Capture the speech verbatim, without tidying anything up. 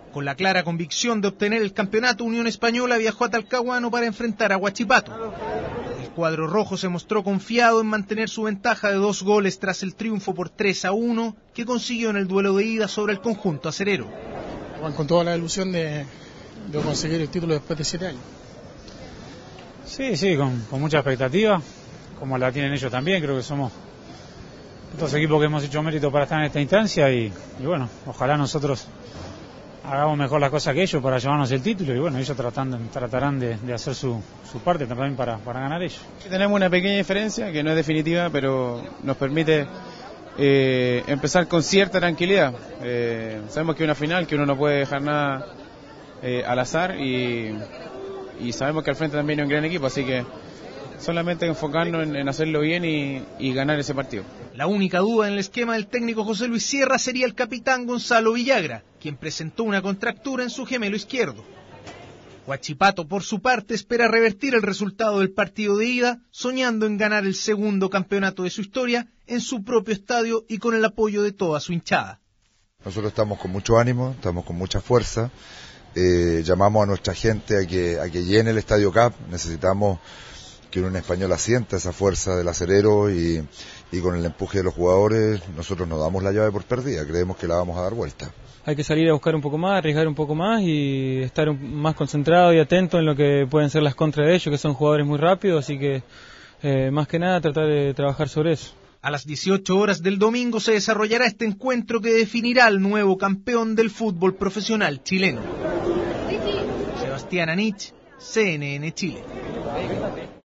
Con la clara convicción de obtener el campeonato, Unión Española viajó a Talcahuano para enfrentar a Huachipato. El cuadro rojo se mostró confiado en mantener su ventaja de dos goles tras el triunfo por tres a uno que consiguió en el duelo de ida sobre el conjunto acerero. Van con toda la ilusión de, de conseguir el título después de siete años. Sí, sí, con, con mucha expectativa, como la tienen ellos también. Creo que somos dos equipos que hemos hecho mérito para estar en esta instancia y, y bueno, ojalá nosotros hagamos mejor las cosas que ellos para llevarnos el título y bueno, ellos tratando, tratarán de, de hacer su, su parte también para, para ganar ellos. Tenemos una pequeña diferencia que no es definitiva, pero nos permite eh, empezar con cierta tranquilidad. Eh, sabemos que es una final, que uno no puede dejar nada eh, al azar y, y sabemos que al frente también hay un gran equipo, así que solamente enfocarnos en, en hacerlo bien y, y ganar ese partido. La única duda en el esquema del técnico José Luis Sierra sería el capitán Gonzalo Villagra, quien presentó una contractura en su gemelo izquierdo. Huachipato, por su parte, espera revertir el resultado del partido de ida, soñando en ganar el segundo campeonato de su historia en su propio estadio y con el apoyo de toda su hinchada. Nosotros estamos con mucho ánimo, estamos con mucha fuerza, eh, llamamos a nuestra gente a que, a que llene el Estadio Cap, necesitamos que Unión Española sienta esa fuerza del acerero y, y con el empuje de los jugadores nosotros nos damos la llave por perdida, creemos que la vamos a dar vuelta. Hay que salir a buscar un poco más, arriesgar un poco más y estar más concentrado y atento en lo que pueden ser las contras de ellos, que son jugadores muy rápidos, así que eh, más que nada tratar de trabajar sobre eso. A las dieciocho horas del domingo se desarrollará este encuentro que definirá al nuevo campeón del fútbol profesional chileno. Sebastián Anich, C N N Chile.